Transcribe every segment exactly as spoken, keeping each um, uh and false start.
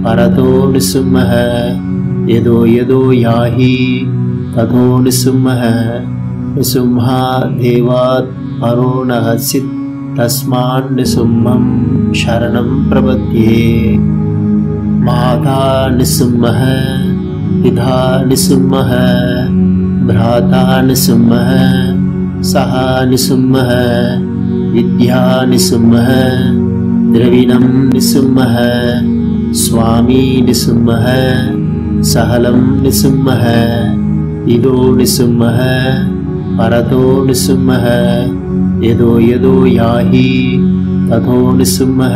परतो निस्सिंहः यदो यदो याहि ततो निस्सिंहः निस्सिंहाद्देवात् परो नश्चित् तस्मान् निस्सिंहं शरणं प्रपद्ये। माता निस्सिंहः पिता निस्सिंहः भ्राता निस्सिंहः सहा निस्सिंहः विद्या निस्सिंहः द्रविणं निस्सिंहः स्वामी निस्सिंहः सहलं निस्सिंहः इदो निस्सिंहः परतो निस्सिंहः यदो यदो याहि ततो निस्सिंहः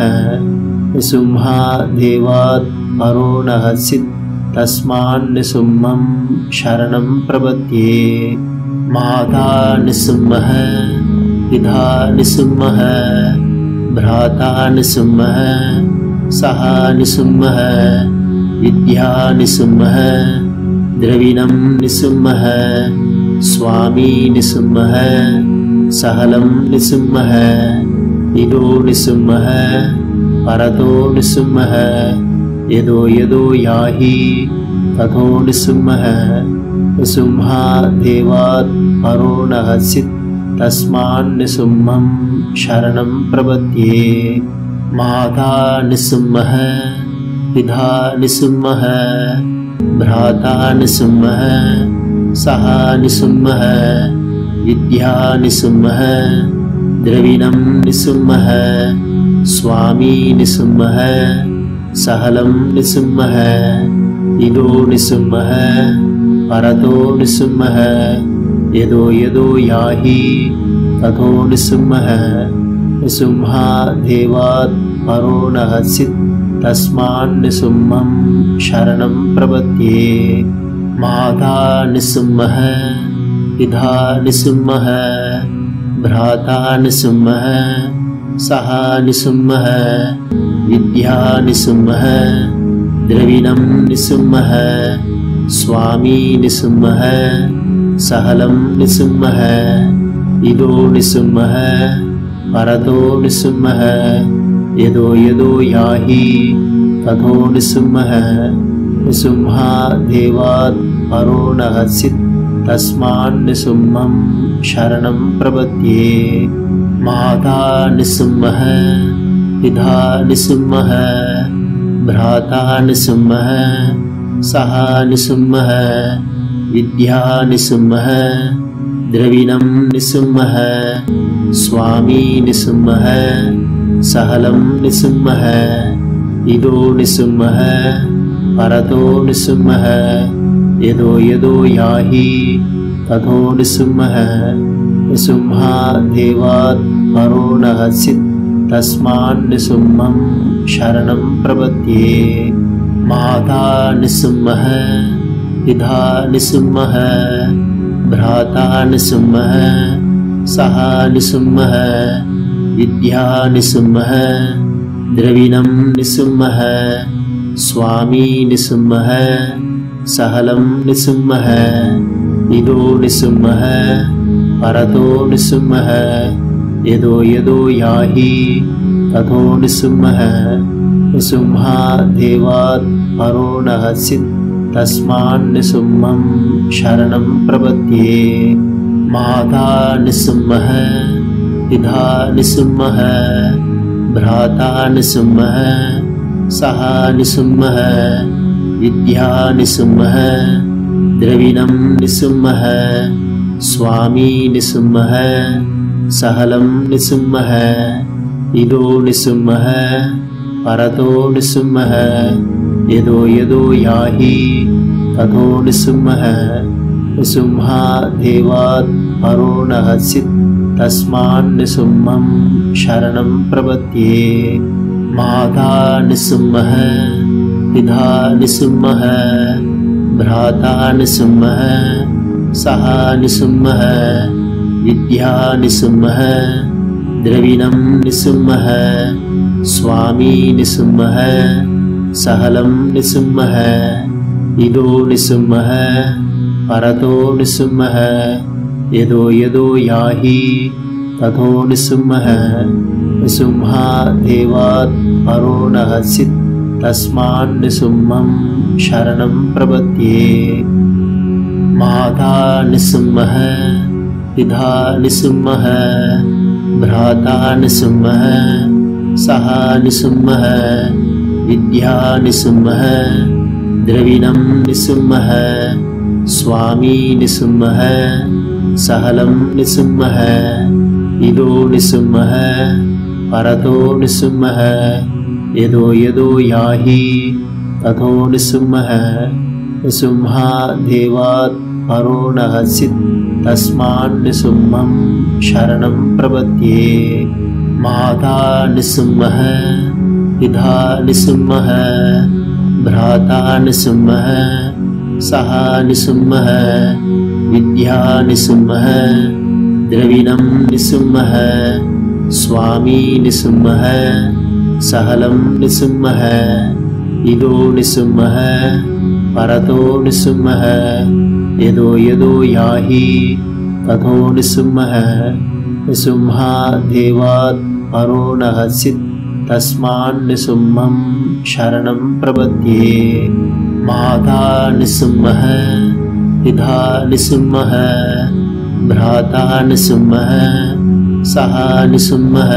निस्सिंहाद्देवात् परो नश्चित् तस्मान् निस्सिंहं शरणं प्रपद्ये। माता निस्सिंहः पिता निस्सिंहः भ्राता निस्सिंहः सहा निस्सिंहः विद्या निस्सिंहः द्रविणं निस्सिंहः स्वामी निस्सिंहः सहलं निस्सिंहः इदो निस्सिंहः परतो निस्सिंहः यदो यदो याहि ततो निस्सिंहः निस्सिंहाद्देवात् परो नश्चित् तस्मान् निस्सिंहं शरणं प्रपद्ये। माता निस्सिंहः पिता निस्सिंहः भ्राता निस्सिंहः सहा निस्सिंहः विद्या निस्सिंहः द्रविणं निस्सिंहः स्वामी निस्सिंहः सहलं निस्सिंहः इदो निस्सिंहः परतो निस्सिंहः यदो यदो याहि ततो निस्सिंहः निस्सिंहाद्देवात् परो नश्चित् तस्मान् निस्सिंहं शरणं प्रपद्ये। माता निस्सिंहः पिता निस्सिंहः भ्राता निस्सिंहः सहा निस्सिंहः विद्या निस्सिंहः द्रविणं निस्सिंहः स्वामी निस्सिंहः सहलं निस्सिंहः इदो निस्सिंहः परतो निस्सिंहः यदो यदो याहि ततो निस्सिंहः निस्सिंहाद्देवात् परो नश्चित् तस्मान् निस्सिंहं शरणं प्रपद्ये। माता निस्सिंहः पिता निस्सिंहः भ्राता निस्सिंहः सहा निस्सिंहः विद्या निस्सिंहः द्रविणं निस्सिंहः स्वामी निस्सिंहः सहलं निस्सिंहः इदो निस्सिंहः परतो निस्सिंहः यदो यदो याहि ततो निस्सिंहः निस्सिंहाद्देवात् परो नश्चित् तस्मान् निस्सिंहं शरणं प्रपद्ये। माता निस्सिंहः पिता निस्सिंहः भ्राता निस्सिंहः सहा निस्सिंहः विद्या निस्सिंहः द्रविणं निस्सिंहः स्वामी निस्सिंहः सहलं निस्सिंहः इदो निस्सिंहः परतो निस्सिंहः यदो यदो याहि ततो निस्सिंहः निस्सिंहाद्देवात् परो नश्चित् तस्मान् निस्सिंहं शरणं प्रपद्ये। माता निस्सिंहः पिता निस्सिंहः भ्राता निस्सिंहः सहा निस्सिंहः विद्या निस्सिंहः द्रविणं निस्सिंहः स्वामी निस्सिंहः सहलं निस्सिंहः इदो निस्सिंहः परतो निस्सिंहः यदो यदो याहि ततो निस्सिंहः निस्सिंहाद्देवात् परो नश्चित् तस्मान् निस्सिंहं शरणं प्रपद्ये। माता निस्सिंहः पिता निस्सिंहः भ्राता निस्सिंहः सहा निस्सिंहः विद्या निस्सिंहः द्रविणं निस्सिंहः स्वामी निस्सिंहः सहलं निस्सिंहः इदो निस्सिंहः परतो निस्सिंहः यदो यदो याहि ततो निस्सिंहः निस्सिंहाद्देवात् परो नश्चित् तस्मान्निसुम्मं शरणं प्रपद्ये। माता निसुम्मः पिता निसुम्मः भ्राता निसुम्मः सहा निसुम्मः विद्या निसुम्मः द्रविणं निसुम्मः स्वामी निसुम्मः सहलं निसुम्मः इदो निसुम्मः परतो निसुम्मः यदो यदो याहि तथो निसुम्मः। निसुम्हा देवात् परो न हसित् तस्मान्निसुम्मं शरणं प्रपद्ये। माता निसुम्मः पिता निसुम्मः भ्राता निसुम्मः सहा निसुम्मः विद्या निसुम्मः द्रविणं निसुम्मः स्वामी निसुम्मः सहलं निसुम्मः इदो निसुम्मः परतो निसुम्मः यदो यदो याहि तथो निसुम्मः। निसुम्हा देवात् परो न हसित् तस्मान्निसुम्मं शरणं प्रपद्ये। माता निसुम्मः पिता निसुम्मः भ्राता निसुम्मः सहा निसुम्मः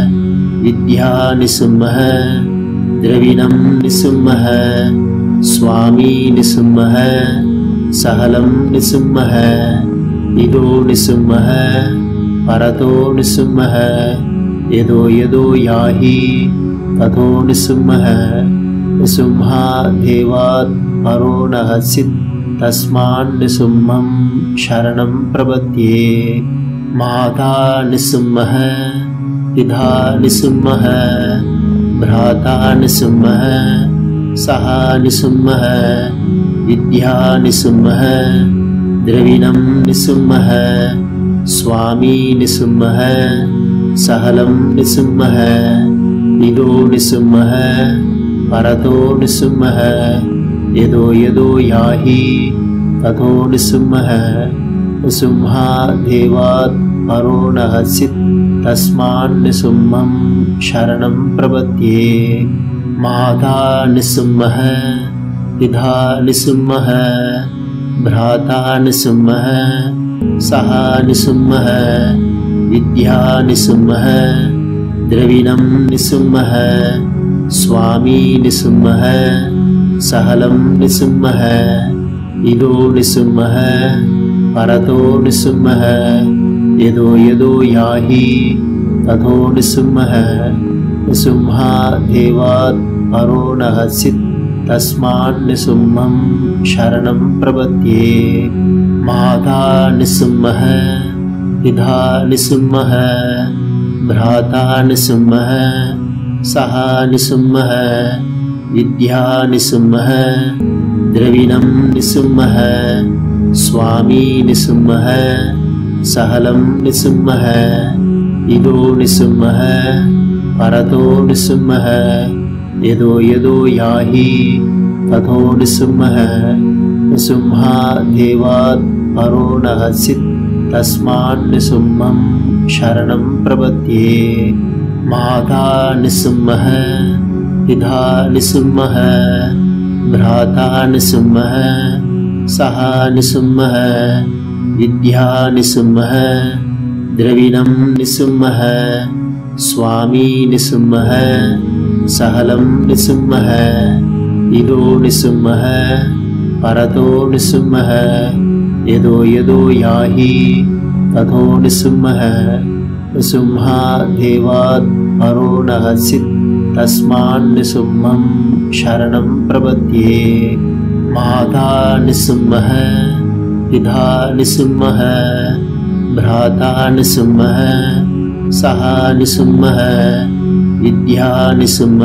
विद्या निसुम्मः द्रविणं निसुम्मः स्वामी निसुम्मः सहलं निसुम्मः इदो निसुम्मः परतो निसुम्मः यदो यदो याहि तथो निसुम्मः। निसुम्हा देवात् परो न हसित् तस्मान्निसुम्मं शरणं प्रपद्ये। माता निसुम्मः पिता निसुम्मः भ्राता निसुम्मः सहा निसुम्मः विद्या निसुम्मः द्रविणं निसुम्मः स्वामी निसुम्मः सहलं निसुम्मः इदो निसुम्मः परतो निसुम्मः यदो यदो याहि तथो निसुम्मः। निसुम्हा देवात् परो न हसित् तस्मान्निसुम्मं शरणं प्रपद्ये। माता निसुम्मः पिता निसुम्मः भ्राता निसुम्मः सहा निसुम्मः विद्या निसुम्मः द्रविणं निसुम्मः स्वामी निसुम्मः सहलं निसुम्मः इदो निसुम्मः परतो निसुम्मः यदो यदो याहि तथो निसुम्मः। निसुम्हा देवात् परो न हसित् तस्मान्निसुम्मं शरणं प्रपद्ये। माता निसुम्मः पिता निसुम्मः भ्राता निसुम्मः सहा निसुम्मः विद्या निसुम्मः द्रविणं निसुम्मः स्वामी निसुम्मः सहलं निसुम्मः इदो निसुम्मः परतो निसुम्मः यदो यदो याहि तथो निसुम्मः। निसुम्हा देवात् परो न हसित् तस्मान्निसुम्मं शरणं प्रपद्ये। माता निसुम्मः पिता निसुम्मः भ्राता निसुम्मः सहा निसुम्मः विद्या निसुम्मः द्रविणं निसुम्मः स्वामी निसुम्मः सहलं निसुम्मः इदो निसुम्मः परतो निसुम्मः यदो यदो याहि तथो निसुम्मः। निसुम्हा देवात् परो न हसित् तस्मान्निसुम्मं शरणं प्रपद्ये। माता निसुम्मः पिता निसुम्मः भ्राता निसुम्मः सहा निसुम्मः विद्या निसुम्मः